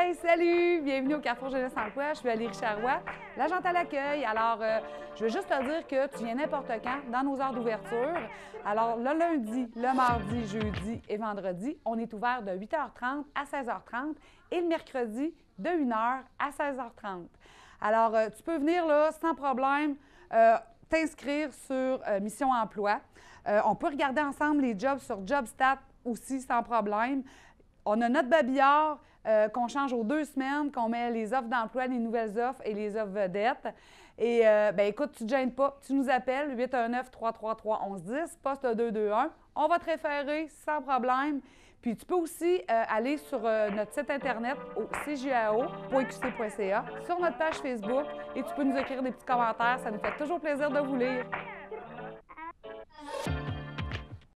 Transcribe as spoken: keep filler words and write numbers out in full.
Hey, salut! Bienvenue au Carrefour Jeunesse Emploi. Je suis Valérie Charrois, l'agente à l'accueil. Alors, euh, je veux juste te dire que tu viens n'importe quand dans nos heures d'ouverture. Alors, le lundi, le mardi, jeudi et vendredi, on est ouvert de huit heures trente à seize heures trente et le mercredi de une heure à seize heures trente. Alors, euh, tu peux venir là sans problème, euh, t'inscrire sur euh, Mission Emploi. Euh, on peut regarder ensemble les jobs sur JobStat aussi sans problème. On a notre babillard euh, qu'on change aux deux semaines, qu'on met les offres d'emploi, les nouvelles offres et les offres vedettes. Et euh, bien, écoute, tu ne te gênes pas, tu nous appelles huit un neuf, trois trois trois, un un un zéro, poste deux deux un. On va te référer sans problème. Puis tu peux aussi euh, aller sur euh, notre site Internet au c j a o point q c point c a, sur notre page Facebook et tu peux nous écrire des petits commentaires. Ça nous fait toujours plaisir de vous lire.